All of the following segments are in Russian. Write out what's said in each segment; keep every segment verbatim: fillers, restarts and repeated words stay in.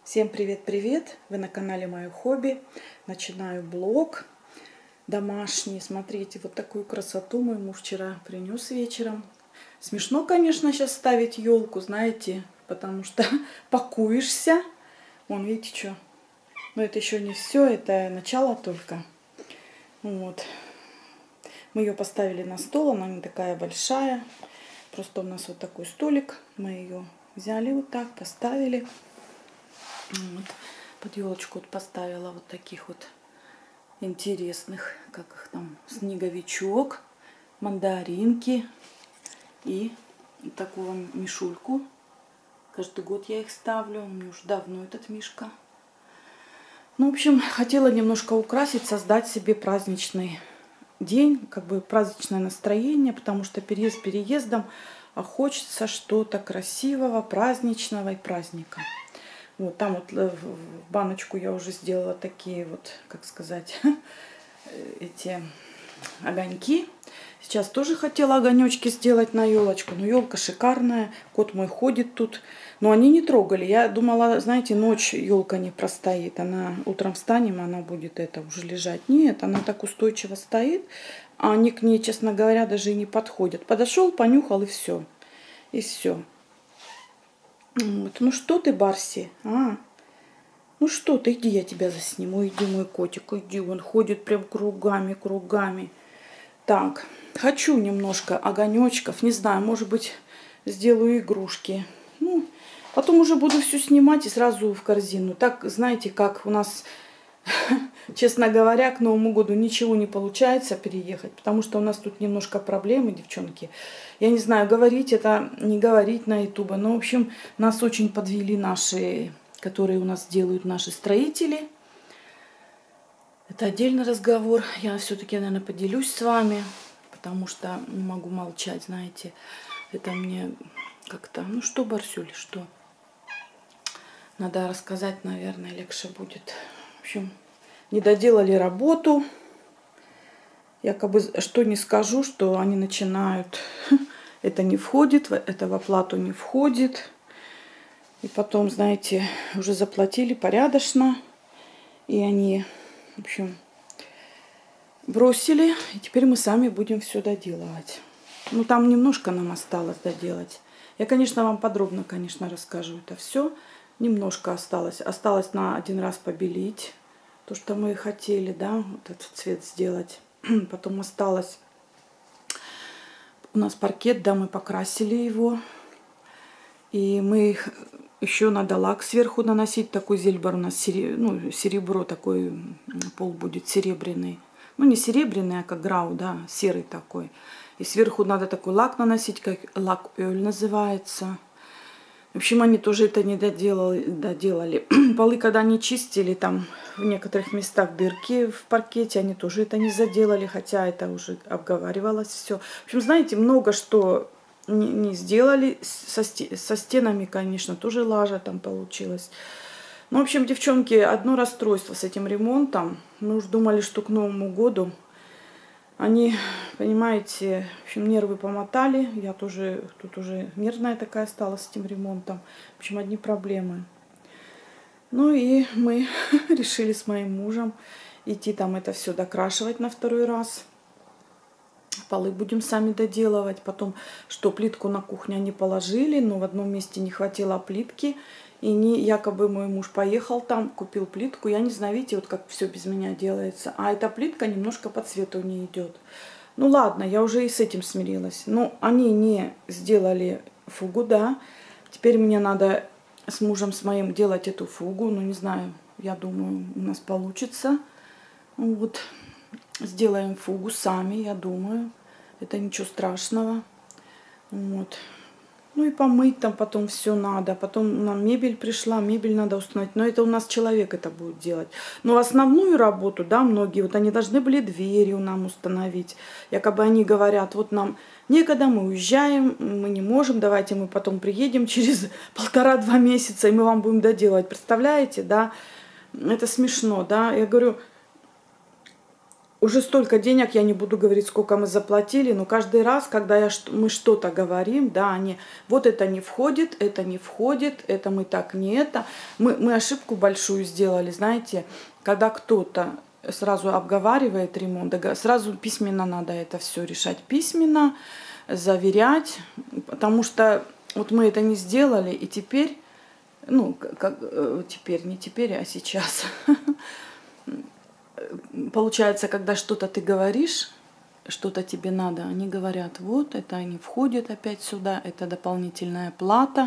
Всем привет-привет! Вы на канале Мое Хобби. Начинаю блог домашний. Смотрите, вот такую красоту мой муж вчера принес вечером. Смешно, конечно, сейчас ставить елку, знаете, потому что пакуешься. Вон, видите, что? Но это еще не все, это начало только. Вот. Мы ее поставили на стол, она не такая большая. Просто у нас вот такой столик. Мы ее взяли вот так, поставили. Вот. Под елочку вот поставила вот таких вот интересных, как их там, снеговичок, мандаринки и такую мишульку. Каждый год я их ставлю, у меня уже давно этот мишка. Ну, в общем, хотела немножко украсить, создать себе праздничный день, как бы праздничное настроение, потому что переезд переездом, а хочется что-то красивого, праздничного и праздника. Вот там вот в баночку я уже сделала такие вот, как сказать, эти огоньки. Сейчас тоже хотела огонечки сделать на елочку, но елка шикарная, кот мой ходит тут, но они не трогали. Я думала, знаете, ночь елка не простоит, она утром встанем, она будет это уже лежать. Нет, она так устойчиво стоит, а они к ней, честно говоря, даже и не подходят. Подошел, понюхал и все, и все. Вот. Ну что ты, Барси? А? Ну что ты, иди, я тебя засниму. Иди, мой котик, иди. Он ходит прям кругами, кругами. Так, хочу немножко огонечков. Не знаю, может быть, сделаю игрушки. Ну, потом уже буду все снимать и сразу в корзину. Так, знаете, как у нас, честно говоря, к Новому году ничего не получается переехать, потому что у нас тут немножко проблемы, девчонки. Я не знаю, говорить это, не говорить на ютубе, но, в общем, нас очень подвели наши, которые у нас делают наши строители. Это отдельный разговор. Я все-таки, наверное, поделюсь с вами, потому что не могу молчать, знаете. Это мне как-то, ну что, Барсюль, что? Надо рассказать, наверное, легче будет. В общем, не доделали работу. Якобы, что не скажу, что они начинают, это не входит, это в оплату не входит. И потом, знаете, уже заплатили порядочно. И они, в общем, бросили. И теперь мы сами будем все доделывать. Ну, там немножко нам осталось доделать. Я, конечно, вам подробно, конечно, расскажу это все. Немножко осталось. Осталось на один раз побелить. То, что мы хотели, да, вот этот цвет сделать. Потом осталось у нас паркет, да, мы покрасили его. И мы еще надо лак сверху наносить. Такой зельбар у нас, серебро, ну, серебро, такой пол будет серебряный. Ну, не серебряный, а как грау, да, серый такой. И сверху надо такой лак наносить, как лак-оль называется. В общем, они тоже это не доделали. доделали. Полы, когда они чистили, там в некоторых местах дырки в паркете, они тоже это не заделали, хотя это уже обговаривалось все. В общем, знаете, много что не, не сделали. Со, со стенами, конечно, тоже лажа там получилась. Ну, в общем, девчонки, одно расстройство с этим ремонтом. Мы уж думали, что к Новому году они, понимаете, в общем, нервы помотали. Я тоже тут уже нервная такая стала с этим ремонтом. В общем, одни проблемы. Ну и мы решили с моим мужем идти там это все докрашивать на второй раз. Полы будем сами доделывать. Потом, что плитку на кухне они положили, но в одном месте не хватило плитки. И не, якобы мой муж поехал там, купил плитку. Я не знаю, видите, вот как все без меня делается. А эта плитка немножко по цвету не идет. Ну ладно, я уже и с этим смирилась. Но они не сделали фугу, да. Теперь мне надо с мужем с моим делать эту фугу. Ну не знаю, я думаю, у нас получится. Вот, сделаем фугу сами, я думаю. Это ничего страшного. Вот. Ну и помыть там потом все надо. Потом нам мебель пришла, мебель надо установить. Но это у нас человек это будет делать. Но основную работу, да, многие, вот они должны были двери нам установить. Якобы они говорят, вот нам некогда, мы уезжаем, мы не можем, давайте мы потом приедем через полтора-два месяца, и мы вам будем доделывать. Представляете, да? Это смешно, да? Я говорю, уже столько денег, я не буду говорить, сколько мы заплатили, но каждый раз, когда я, мы что-то говорим, да, они, вот это не входит, это не входит, это мы так не это. Мы, мы ошибку большую сделали, знаете, когда кто-то сразу обговаривает ремонт, сразу письменно надо это все решать, письменно, заверять, потому что вот мы это не сделали, и теперь, ну, как, теперь, не теперь, а сейчас, получается, когда что-то ты говоришь, что-то тебе надо, они говорят, вот, это не входит опять сюда, это дополнительная плата.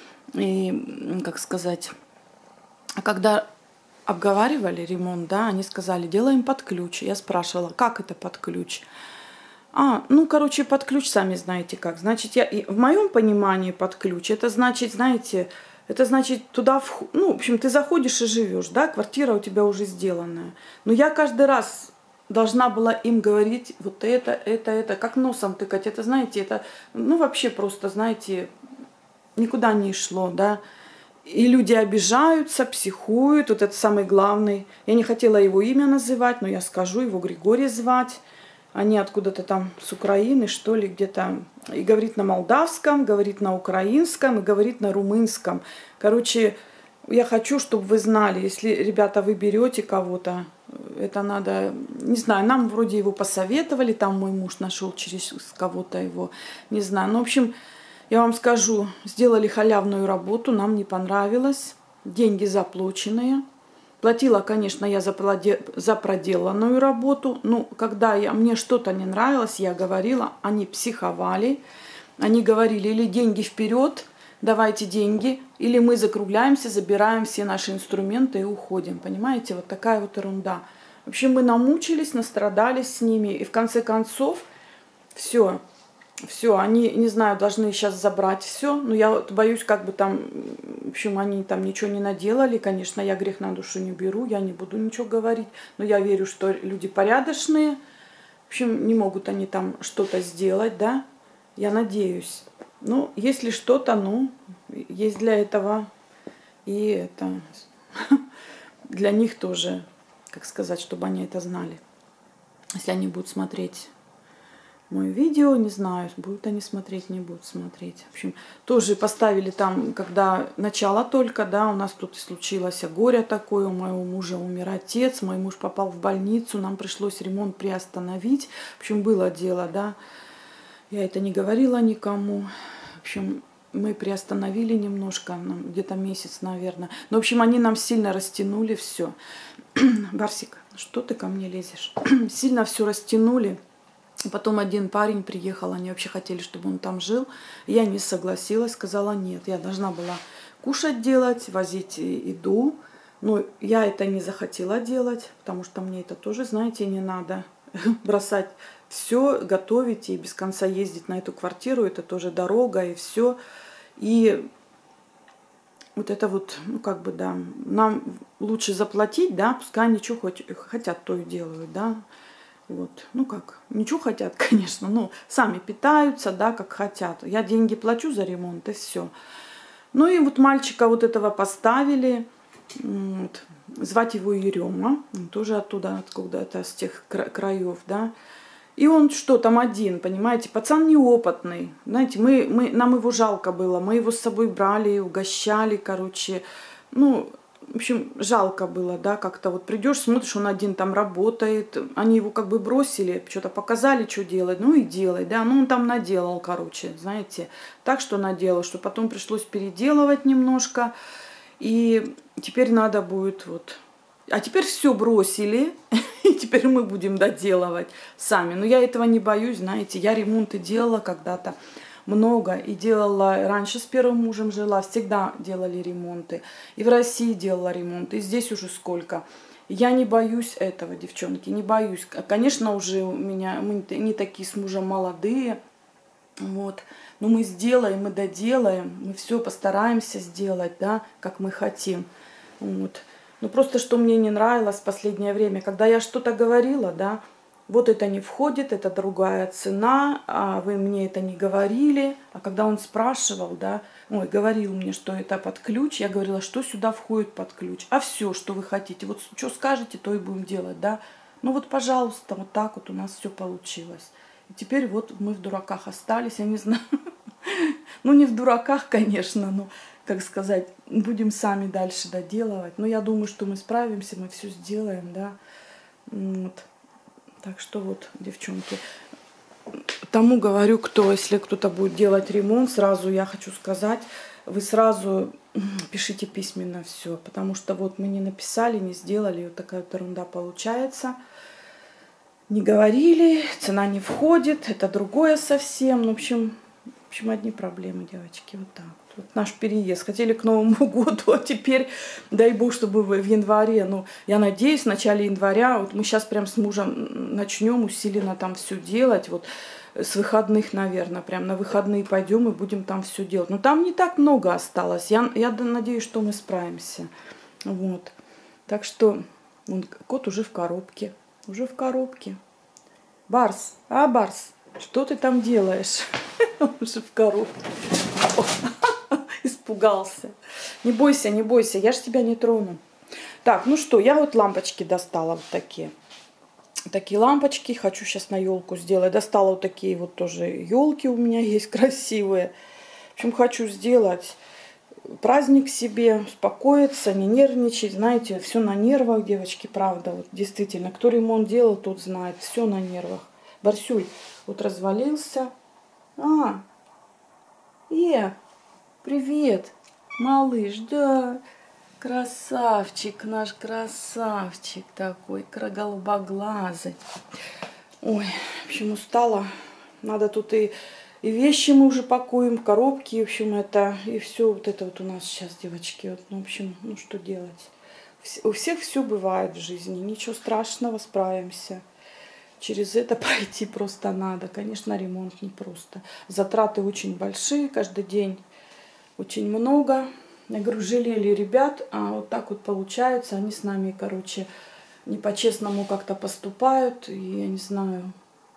И, как сказать, а когда обговаривали ремонт, да, они сказали, делаем под ключ. Я спрашивала, как это под ключ? А, ну, короче, под ключ, сами знаете как. Значит, я, в моем понимании под ключ, это значит, знаете, это значит, туда, в, ну, в общем, ты заходишь и живешь, да, квартира у тебя уже сделанная. Но я каждый раз должна была им говорить вот это, это, это, как носом тыкать. Это, знаете, это, ну, вообще просто, знаете, никуда не шло, да. И люди обижаются, психуют, вот это самый главный. Я не хотела его имя называть, но я скажу, его Григорий звать. Они откуда-то там с Украины, что ли, где-то. И говорит на молдавском, говорит на украинском и говорит на румынском. Короче, я хочу, чтобы вы знали, если, ребята, вы берете кого-то, это надо, не знаю, нам вроде его посоветовали, там мой муж нашел через кого-то его, не знаю. Ну, в общем, я вам скажу, сделали халявную работу, нам не понравилось, деньги заплаченные. Платила, конечно, я за проделанную работу, но когда я, мне что-то не нравилось, я говорила, они психовали, они говорили, или деньги вперед, давайте деньги, или мы закругляемся, забираем все наши инструменты и уходим, понимаете, вот такая вот ерунда. В общем, мы намучились, настрадались с ними, и в конце концов, все, все, они, не знаю, должны сейчас забрать все, но я вот боюсь, как бы там, в общем, они там ничего не наделали, конечно, я грех на душу не беру, я не буду ничего говорить, но я верю, что люди порядочные, в общем, не могут они там что-то сделать, да, я надеюсь. Ну, если что-то, ну, есть для этого, и это для них тоже, как сказать, чтобы они это знали, если они будут смотреть мое видео, не знаю, будут они смотреть, не будут смотреть. В общем, тоже поставили там, когда начало только, да, у нас тут случилось горе такое, у моего мужа умер отец, мой муж попал в больницу, нам пришлось ремонт приостановить. В общем, было дело, да, я это не говорила никому. В общем, мы приостановили немножко, где-то месяц, наверное. Но, в общем, они нам сильно растянули все. Барсик, что ты ко мне лезешь? Сильно все растянули. Потом один парень приехал, они вообще хотели, чтобы он там жил. Я не согласилась, сказала нет. Я должна была кушать делать, возить еду. Но я это не захотела делать, потому что мне это тоже, знаете, не надо. Бросать все, готовить и без конца ездить на эту квартиру. Это тоже дорога и все. И вот это вот, ну как бы, да, нам лучше заплатить, да, пускай они что хоть, хотят, то и делают, да. Вот, ну как, ничего хотят, конечно, ну, сами питаются, да, как хотят. Я деньги плачу за ремонт, и все. Ну и вот мальчика вот этого поставили, вот, звать его Ерема, он тоже оттуда, откуда-то, с тех краев, да. И он что, там один, понимаете, пацан неопытный, знаете, мы, мы, нам его жалко было, мы его с собой брали, угощали, короче, ну... В общем, жалко было, да, как-то вот придешь, смотришь, он один там работает, они его как бы бросили, что-то показали, что делать, ну и делай, да, ну он там наделал, короче, знаете, так что наделал, что потом пришлось переделывать немножко, и теперь надо будет вот, а теперь все бросили, и теперь мы будем доделывать сами, но я этого не боюсь, знаете, я ремонты делала когда-то, много. И делала, раньше с первым мужем жила, всегда делали ремонты. И в России делала ремонты, и здесь уже сколько. Я не боюсь этого, девчонки, не боюсь. Конечно, уже у меня, мы не такие с мужем молодые, вот. Но мы сделаем, мы доделаем, мы все постараемся сделать, да, как мы хотим. Вот. Но просто, что мне не нравилось в последнее время, когда я что-то говорила, да, вот это не входит, это другая цена, а вы мне это не говорили. А когда он спрашивал, да, ой, говорил мне, что это под ключ, я говорила, что сюда входит под ключ. А все, что вы хотите, вот что скажете, то и будем делать, да. Ну вот, пожалуйста, вот так вот у нас все получилось. И теперь вот мы в дураках остались, я не знаю. Ну, не в дураках, конечно, но, как сказать, будем сами дальше доделывать. Но я думаю, что мы справимся, мы все сделаем, да. Вот. Так что вот, девчонки, тому говорю, кто, если кто-то будет делать ремонт, сразу я хочу сказать, вы сразу пишите письменно все, потому что вот мы не написали, не сделали, вот такая вот ерунда получается. Не говорили, цена не входит, это другое совсем. Ну, в общем, в общем, одни проблемы, девочки, вот так. Вот наш переезд. Хотели к Новому году, а теперь, дай бог, чтобы в январе, ну, я надеюсь, в начале января, вот мы сейчас прям с мужем начнем усиленно там все делать, вот с выходных, наверное, прям на выходные пойдем и будем там все делать. Но там не так много осталось, я, я надеюсь, что мы справимся, вот. Так что, вон, кот уже в коробке, уже в коробке. Барс, а, Барс, что ты там делаешь? Уже в коробке. Испугался. Не бойся, не бойся, я ж тебя не трону. Так, ну что, я вот лампочки достала вот такие. Такие лампочки хочу сейчас на елку сделать. Достала вот такие вот тоже елки у меня есть красивые. В общем, хочу сделать праздник себе, успокоиться, не нервничать. Знаете, все на нервах, девочки, правда. Вот действительно, кто ремонт делал, тот знает. Все на нервах. Барсюль вот развалился. А, Е, привет, малыш, да, красавчик, наш красавчик такой, голубоглазый. Ой, в общем, устала. Надо тут и, и вещи мы уже пакуем, коробки, в общем, это, и все вот это вот у нас сейчас, девочки. Вот, ну, в общем, ну что делать? У всех все бывает в жизни, ничего страшного, справимся. Через это пройти просто надо. Конечно, ремонт не просто. Затраты очень большие каждый день. Очень много. Я говорю, жалели ребят, а вот так вот получается. Они с нами, короче, не по-честному как-то поступают. И я не знаю.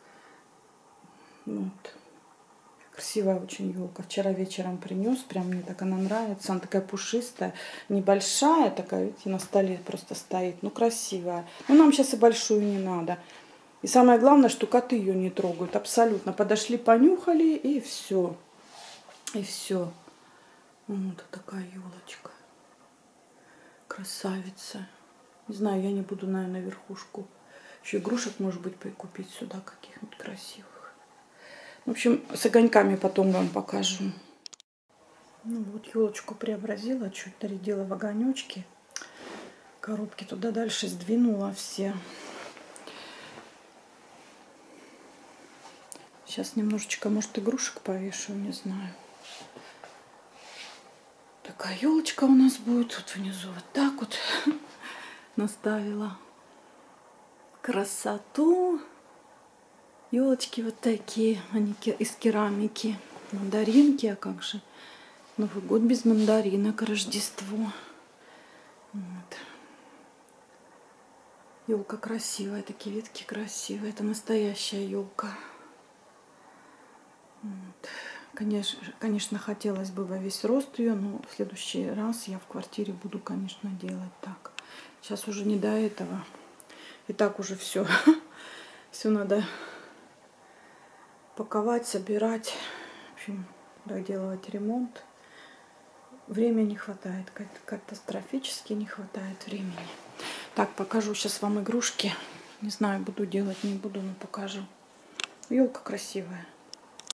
Вот. Красивая очень елка. Вчера вечером принес. Прям мне так она нравится. Она такая пушистая. Небольшая такая, видите, на столе просто стоит. Ну, красивая. Но нам сейчас и большую не надо. И самое главное, что коты ее не трогают. Абсолютно. Подошли, понюхали, и все. И все. Вот такая елочка. Красавица. Не знаю, я не буду, наверное, верхушку. Еще игрушек, может быть, прикупить сюда каких-нибудь красивых. В общем, с огоньками потом вам покажу. Ну вот, елочку преобразила, чуть нарядила в огонечки. Коробки туда дальше сдвинула все. Сейчас немножечко, может, игрушек повешу, не знаю. Такая елочка у нас будет. Тут внизу вот так вот наставила красоту. Елочки вот такие, они из керамики. Мандаринки, а как же? Новый год без мандаринок, Рождество. Вот. Елка красивая, такие ветки красивые. Это настоящая елка. Вот. Конечно, конечно, хотелось бы во весь рост ее, но в следующий раз я в квартире буду, конечно, делать так. Сейчас уже не до этого. И так уже все. Все надо паковать, собирать. В общем, доделывать ремонт. Времени не хватает. Катастрофически не хватает времени. Так, покажу сейчас вам игрушки. Не знаю, буду делать, не буду, но покажу. Елка красивая.